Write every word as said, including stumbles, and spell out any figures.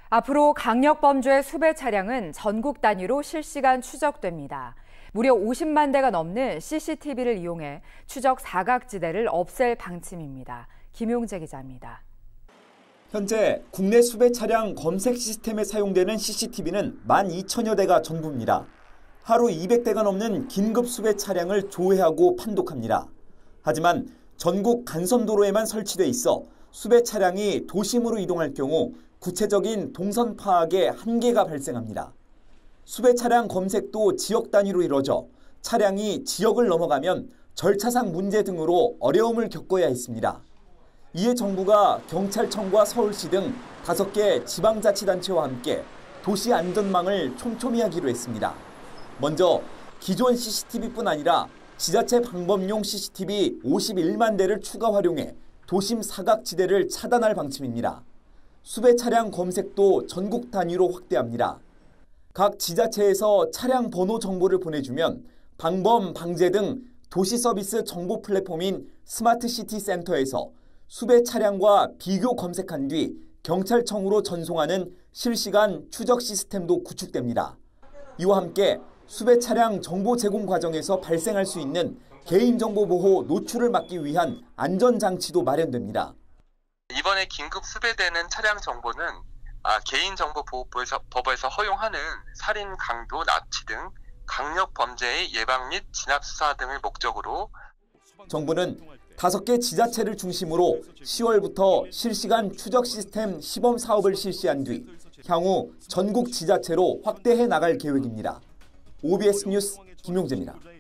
앞으로 강력범죄 수배 차량은 전국 단위로 실시간 추적됩니다. 무려 오십만 대가 넘는 씨씨티비를 이용해 추적 사각지대를 없앨 방침입니다. 김용재 기자입니다. 현재 국내 수배 차량 검색 시스템에 사용되는 씨씨티비는 만 이천여 대가 전부입니다. 하루 이백 대가 넘는 긴급 수배 차량을 조회하고 판독합니다. 하지만 전국 간선도로에만 설치돼 있어 수배 차량이 도심으로 이동할 경우 구체적인 동선 파악에 한계가 발생합니다. 수배 차량 검색도 지역 단위로 이뤄져 차량이 지역을 넘어가면 절차상 문제 등으로 어려움을 겪어야 했습니다. 이에 정부가 경찰청과 서울시 등 다섯 개 지방자치단체와 함께 도시 안전망을 촘촘히 하기로 했습니다. 먼저 기존 씨씨티비뿐 아니라 지자체 방범용 씨씨티비 오십일만 대를 추가 활용해 도심 사각지대를 차단할 방침입니다. 수배 차량 검색도 전국 단위로 확대합니다. 각 지자체에서 차량 번호 정보를 보내주면 방범, 방제 등 도시 서비스 정보 플랫폼인 스마트시티 센터에서 수배 차량과 비교 검색한 뒤 경찰청으로 전송하는 실시간 추적 시스템도 구축됩니다. 이와 함께 수배 차량 정보 제공 과정에서 발생할 수 있는 개인정보 보호 노출을 막기 위한 안전장치도 마련됩니다. 이번에 긴급 수배되는 차량 정보는 아, 개인정보보호법에서 허용하는 살인, 강도, 납치 등 강력 범죄의 예방 및 진압 수사 등을 목적으로 정부는 다섯 개 지자체를 중심으로 시월부터 실시간 추적 시스템 시범 사업을 실시한 뒤 향후 전국 지자체로 확대해 나갈 계획입니다. 오비에스 뉴스 김용재입니다.